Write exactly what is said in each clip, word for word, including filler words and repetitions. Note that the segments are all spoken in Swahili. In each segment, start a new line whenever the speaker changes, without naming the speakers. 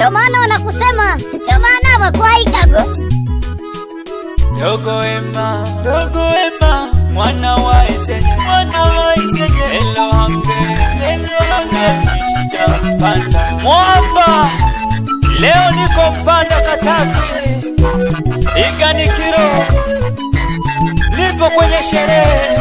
Ndio maana wanakusema chomana makwaikago.
Dogo Emma, Dogo Emma, mwana wa Isenye, mwana wa Isenye. Hello hange, hello hange, nishija panda mwamba. Leo niko Mpanda Katavi, Iganikiro. Nipo kwenye sherehe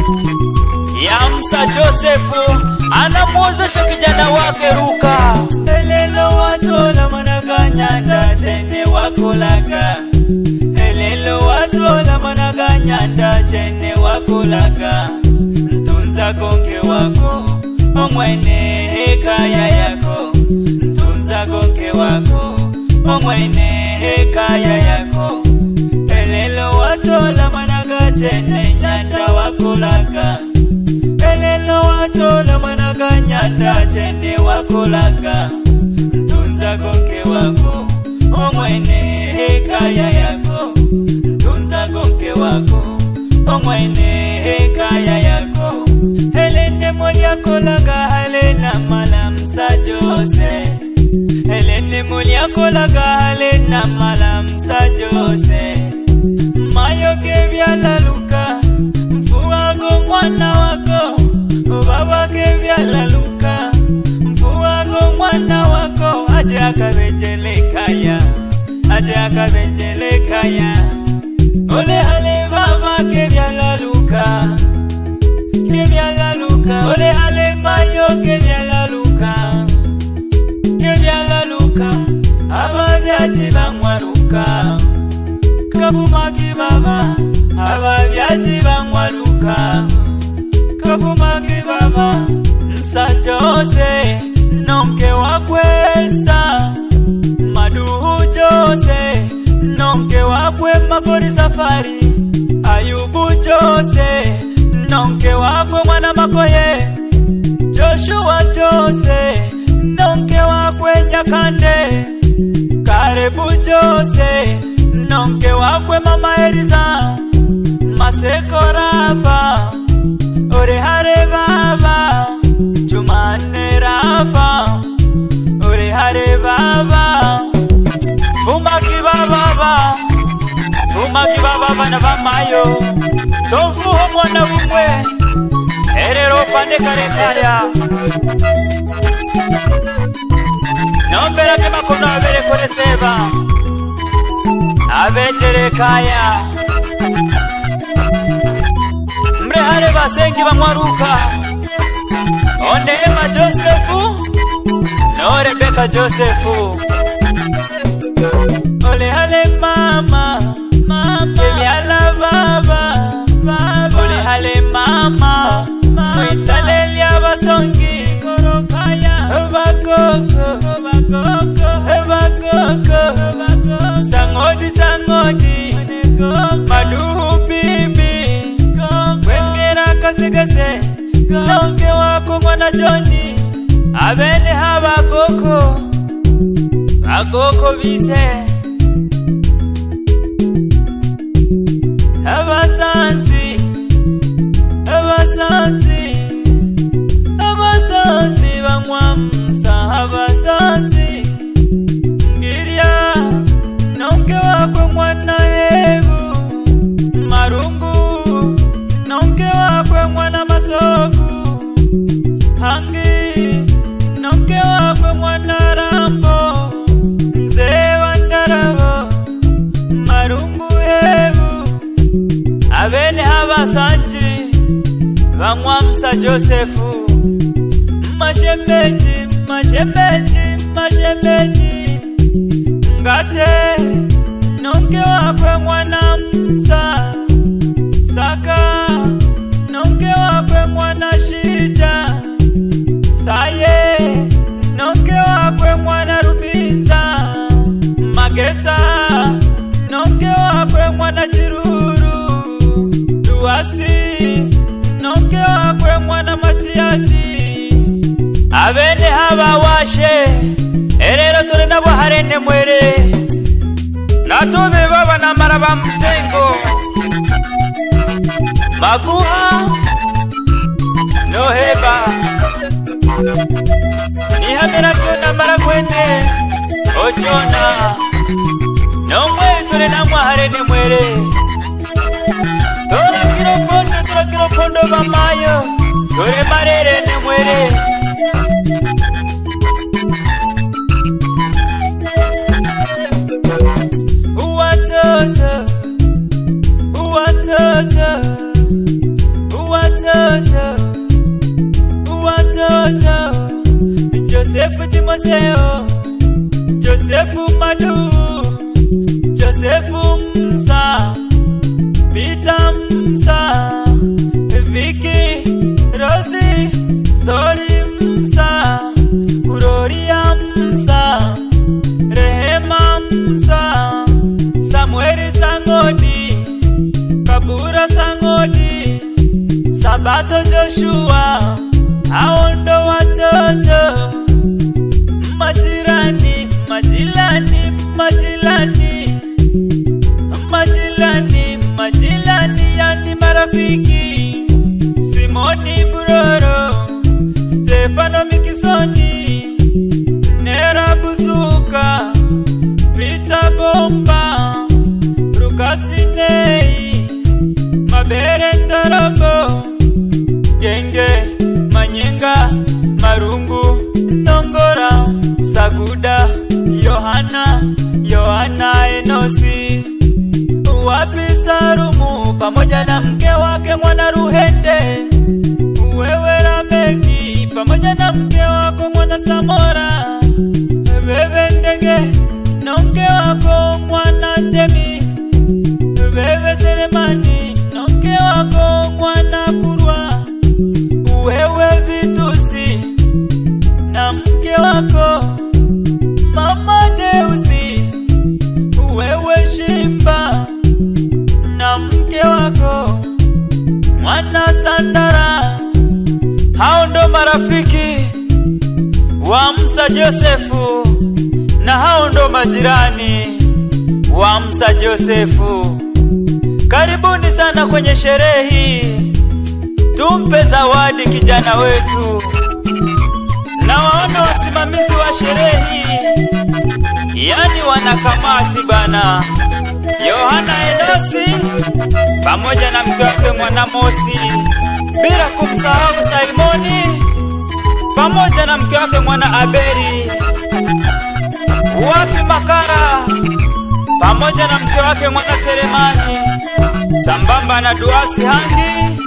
ya Musa Joseph, anamuozesha kijana wake Ruka. Helelo watola managanyanda chene wakolaga. Helelo watola managanyanda chene wakolaga. Tunza gonge wako omwene hekaya yako. Tunza gonge wako omwene hekaya yako. Helelo watola managa chene nyanda wakolaga. Helelo watola managa nyanda chene wakolaga. Tunza gonge wako omwene hekaya yako. Tunza gonge wako omwene hekaya yako. Helene molia kolaga helena mala Musa Jose. Helene molia kolaga helena mala Musa Jose. Mayo kevya la Luka, mfuago mwana wako. Baba kevya la Luka, mfuago mwana wako. Aje akabejele kaya, aje akabejele kaya. Ole hale baba kevya la Luka, kevya la Luka. Ole hale mayo kevya la Luka, kevya la Luka. Abavyaji bangwa Luka, kafumaki baba. Abavyaji bangwa Luka, kafumaki baba. Musa Jose, nonke wakwesa. Maduhu Jose, nonke wakwe Magori Safari. Ayubu Jose, nonke wakwe mwana Makoye. Joshua Jose, nonke wakwe Jakande. Karebu Jose, nonke wakwe mama Eliza. Maseko Rafa, Orehare baba. Jumane Rafa, Orehare baba. Fumaki baba, fumaki baba na bamayo. Tofu mwana wumwe, erero pande karekaya. Nombera ke makono abere kone seba, abechere kaya. Mrehare basengi bamwaruka. Onde Emma Joseph, no Rebecca Joseph. Ole hale mama, mama. Kevya baba, baba. Ole hale mama, mama. Mwitalelia basongi, korokaya. Bakoko, bakoko, bakoko. Sangodi, sangodi. Maduhu bibi, wengera kasigase. Nonke wako mwana Johnny, abele habakoko. Agoko vise Abasanzi, Abasanzi, Abasanzi bangwa Musa. Abasanzi Ngiria, nonke wakwe mwana Hebu. Marungu, nonke wakwe mwana Masoku. Hangi, nonke wakwe mwana Rambo. Marungu Hebu, abene habasanji bangwa Musa Joseph. Mashemeji, mashemeji, mashemeji. Ngate, nonke wakwe mwana Musa. Saka, nonke wakwe mwana Shija. Saye, nonke wakwe mwana Rubinza. Magesa, nonke wakwe mwana Chiruru. Duasi, nonke wakwe mwana Matiasi. Abene haba washe, erero turi nabo harene mwere. Natube baba na maraba msengo. Maguha, noheba. Nihamira kuna mara kwende. marere mwere Tora kiro pondo, tora kiro pondo mamayo Tore marere ne mwere Uwatoto Uwatoto Uwatoto Uwatoto Joseph Timotheo Joseph Madu Joseph Msa Peter Msa Vicky Rosie Sori Msa Gloria Msa Rehema Msa Samuel Sangodi Kabura Sangodi Sabato Joshua Aondo watoto Majirani Majilani Majilani Majilani Majilani yani marafiki Simoni Buroro Stefano Mikisoni Nera Buzuka Peter Bomba Rukasi Nei Mabere Ndarabo Genge Manyenga Marungu Nongora Saguda Yohana Yohana Enosi Wapi Sarumu pamoja na mke wake Mwana Ruhende Wewe Rameki pamoja na mke wako Mwana Samora Wewe Ndege na mke wako Mwana Temi Wewe Seremani na mke wako Mwana Kurwa Wewe Vitusi na mke wako Mama Deusi Wewe Shimba na mke wako Mwana Sandara Hao ndo marafiki wa Msa Josefu na hao ndo majirani wa Msa Josefu. Karibuni sana kwenye sherehe hii. Tumpe zawadi kijana wetu. Na waona wasimamizi wa sherehe hii, yani wanakamati bana, Yohana Enosi pamoja na mke wake Mwana Mosi, bila kumsahau Simoni pamoja na mke wake Mwana Aberi. Wapi Makara pamoja na mke wake Mwana Seremani, sambamba na Duasi Hangi,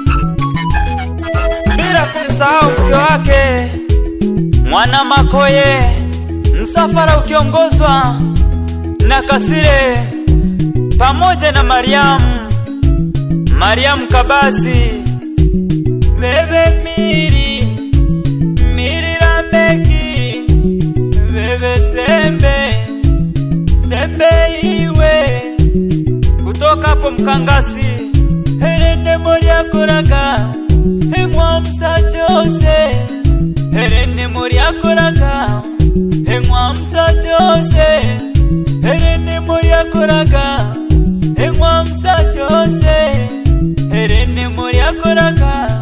bila kumsahau mke wake Mwana Makoye. Msafara ukiongozwa na Kasire pamoja na Mariamu Mariamu Kabasi, Bebe Miri Miri Rameki, Bebe Sembe Sembe Iwe kutoka hapo Mkangasi. Herene Moria Koraga Hemwa Msa Jose, Herene Moria Koraga Hemwa Msa Jose, Herene Moria Koraga Hemwa Msa Jose, Herene Moria Koraga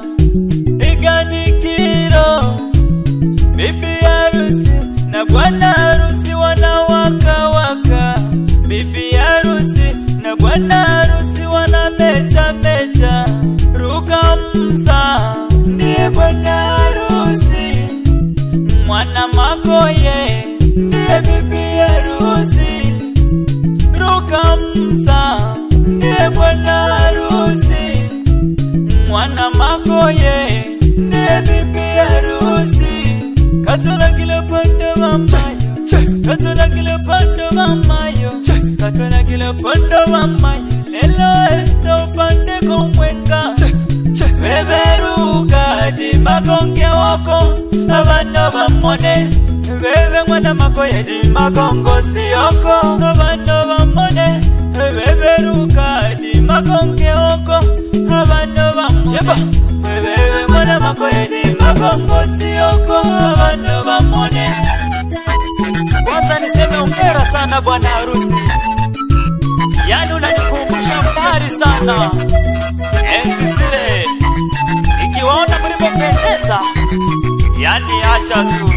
Iganikiro. Bibi harusi na bwana harusi wanawaka waka, bibi harusi na bwana harusi wanameta meta. Ruka Msa ndiye bwana harusi, Mwana Makoye ndiye bibi harusi. Ruka Msa ndiye bwana harusi, Mwana Makoye ndiye bibi harusi. Katula kile pande mamayo, katula kile pande mamayo, katula kile pande mamayo. Lelo esto pande kumwenga, beberuka di magonge wako abana bamone. Bebe Mwana Makoye di magongo siyoko abana bamone. Beberuka di magonge wako abana bamone. Bebe Mwana Makoye di magongo siyoko abana bamone. Kwanza niseme hongera sana bwana harusi, yani unanikumbusha mbali sana. Enzi zile ikiwaona mlipopendeza, yani acha tu.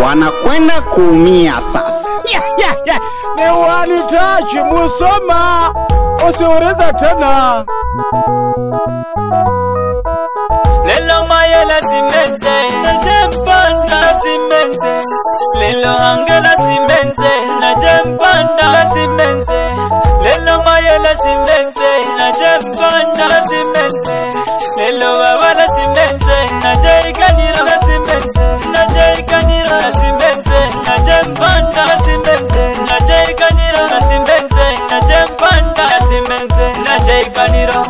wanakwenda kuumia sasa.
Yeah, yeah, yeah. Ni wanitaji Musoma, usiuliza tena.
Lelo mayela simenze, najempanda simenze. Lelo angela simenze, najempanda simenze. Lelo mayela simenze, najempanda simenze. Lelo wawala simenze, najaikanira simenze. Najaikanira simenze, najempanda simenze. Najaikanira simenze, najempanda simenze. Najaikanira.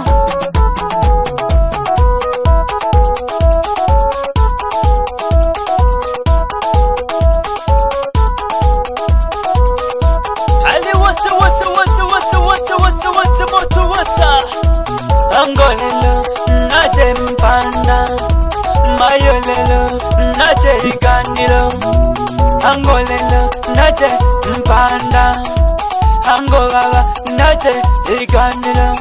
Angolelo naje mpanda, mayolelo naje ikanilo. Angolelo naje mpanda, angolala naje ikanilo.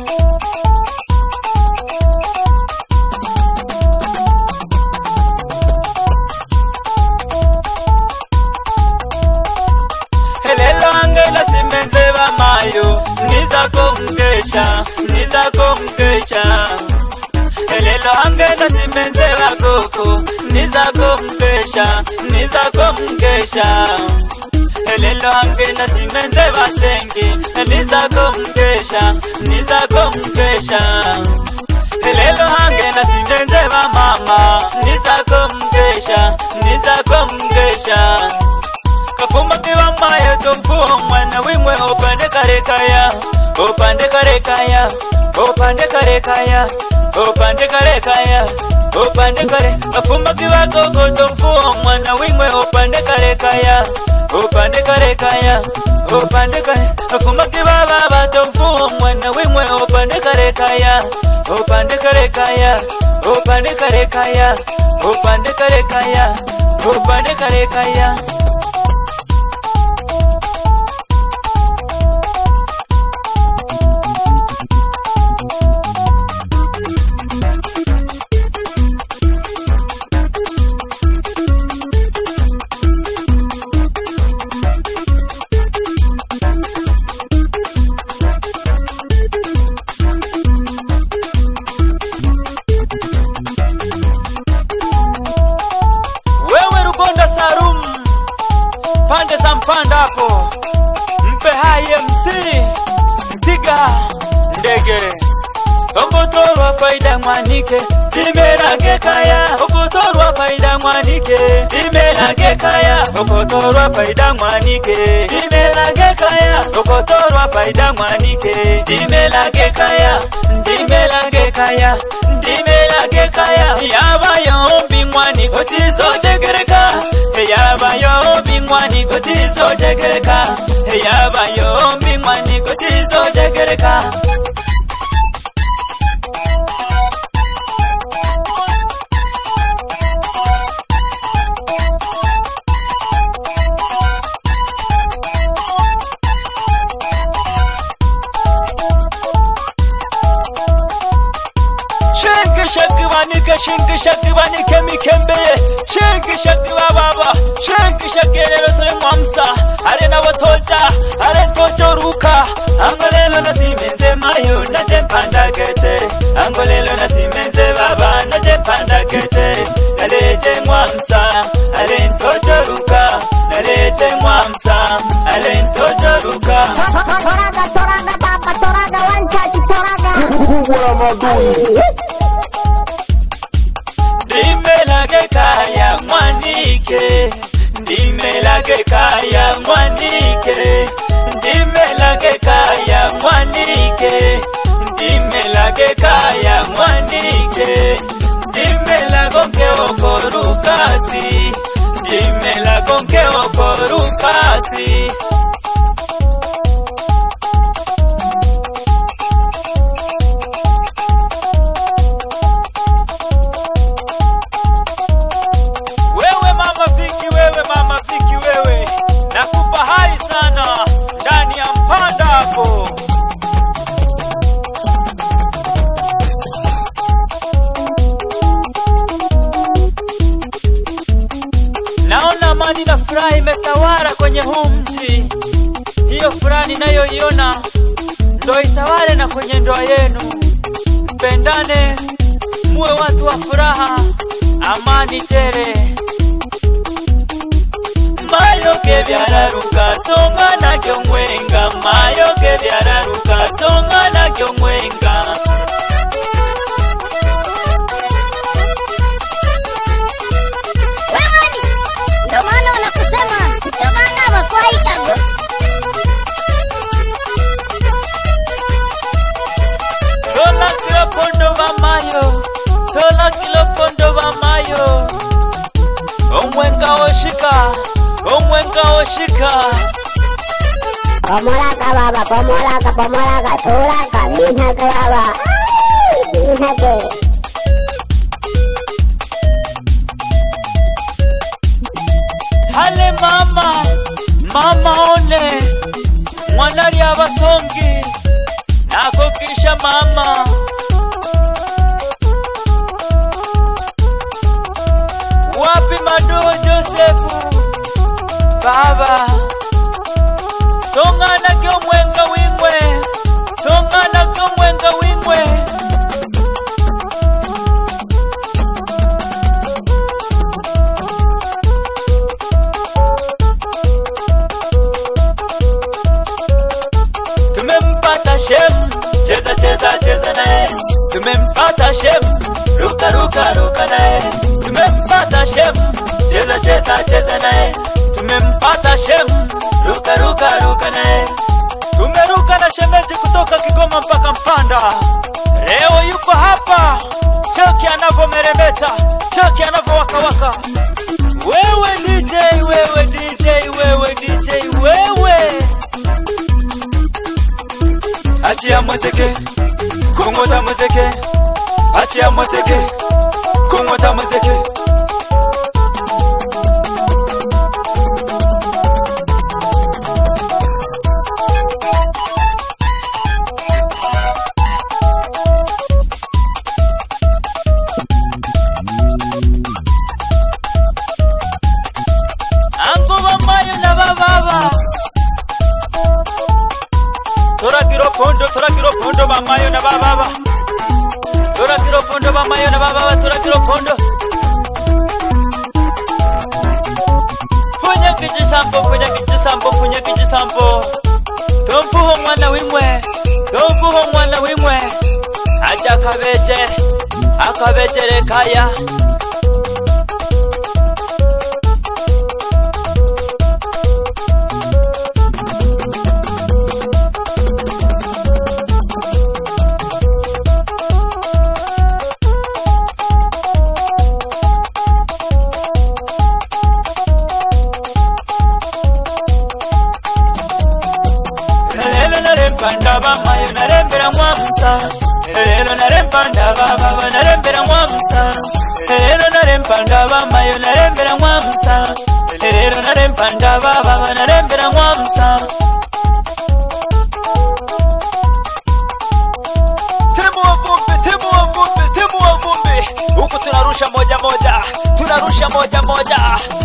Helelo angela simenze ba mayo, niza kumgesha, niza kumgesha. Helelo angela simenze ba koko, niza kumgesha, niza kumgesha. Helelo angela simenze ba sengi, niza kumgesha, niza kumgesha. Helelo angela simenze ba mama, niza kumgesha, niza kumgesha. Kafuma kiwa mayo tumfuo mwana wimwe opande karekaya, opande karekaya, opande karekaya, opande karekaya, opande kare. Kafuma kiwa koko tumfuo mwana wimwe opande karekaya, opande karekaya, opande kare. Kafuma kiwa baba tumfuo mwana wimwe opande karekaya, opande karekaya, opande karekaya, opande karekaya, opande karekaya. Pande za mpanda hapo, mpe hai M C Mtiga ndege. Okotorwa faida mwanike, imelage kaya. Okotorwa faida mwanike, imelage kaya. Okotorwa faida mwanike, imelage kaya. Okotorwa faida mwanike, imelage kaya. Imelage kaya, imelage kaya. Yaba yombi mwani kotizo degereka. Yaba yombi mwani kotizo degereka. Yaba yombi mwani kotizo degereka. Shinki shaki bani kemi kembere, shinki shaki wa baba, shinki shaki lelo tole mwamsa. Are na watolta, are tojo ruka. Angolelo na simenze mayo, na jempanda gete. Angolelo na simenze baba, na jempanda gete. Naleje mwamsa, are tojo ruka. Naleje mwamsa, are tojo ruka.
Toraga, toraga, papa, toraga, wanchachi, toraga.
Kubwa maduni.
Dimelage kaya mwanike, dimelage kaya mwanike, dimelage kaya mwanike, dimelage kaya mwanike, dimelagonge okorukasi, dimelagonge okorukasi. Nakupa hai sana ndani ya mpanda hapo. Naona amani na furaha. furaha imetawala kwenye huu mji. Hiyo furaha ninayoiona ndo itawale na kwenye ndoa yenu. Mpendane, muwe watu wa furaha, amani tele. Mayo ke byararuka songa na kyomwenga, mayo ke byararuka songa na kyomwenga.
Wewani, ndo maana wanakusema kuchovana wakwaikago.
Tola kilo pondo wa mayo, tola kilo pondo wa mayo. Omwenga oshika, omwenga oshika.
Pomolaka baba, pomolaka, pomolaka, tolaka, minhake baba. Minhake.
Hale mama, mama one, mwanari abasongi, nako kisha mama. Wapi Mado Josefu, baba. Songa na kyo mwenga wingwe, songa na kyo mwenga wingwe. Tumempata shem, cheza cheza cheza nae. Tumempata shem, ruka ruka ruka nae. Tumempata shem, cheza cheza cheza nae. Tumempata shem, ruka ruka ruka nae. Tumeruka na shemeji kutoka Kigoma mpaka Mpanda. Leo yuko hapa, cheki anavyomeremeta, cheki anavyowaka waka. Wewe D J, wewe D J, wewe D J, wewe. Achia muziki, kungota muziki. Achia muziki, kungota muziki. Ango bamayo na bababa. Tora kiro pondo, tora kiro pondo bamayo na bababa. Tora kiro pondo bamayo na bababa, tora kiro pondo. Funya kijisambo, funya kijisambo, funya kijisambo. Tomfuho mwana wimwe, tomfuho mwana wimwe. Aja kabeje, akabejere kaya. Panda baba yo narembera mwamsa. Lelo narempanda baba narembera mwamsa. Lelo narempanda baba yo narembera mwamsa. Lelo narempanda baba narembera mwamsa. Temu wa vumbi, temu wa vumbi, temu wa vumbi. Huku tunarusha moja moja, tunarusha moja moja.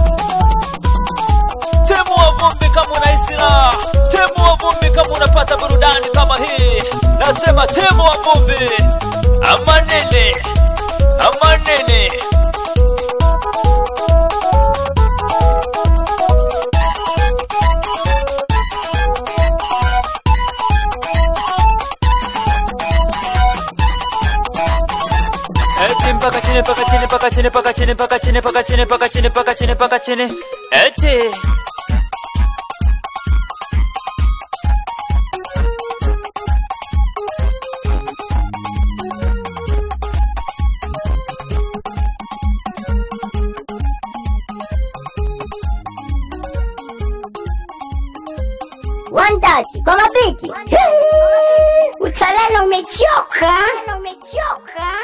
Temu wa vumbi kama unaisira, temu wa vumbi kama unapata burudani kama hii. Nasema temu wa vumbi, amanene, amanene. Eti mpaka chini, mpaka chini, mpaka chini, mpaka chini, mpaka chini, mpaka chini, mpaka chini, mpaka chini, mpaka chini. Eti
One touch, kwa mabiti. Utalala umechoka. Umechoka.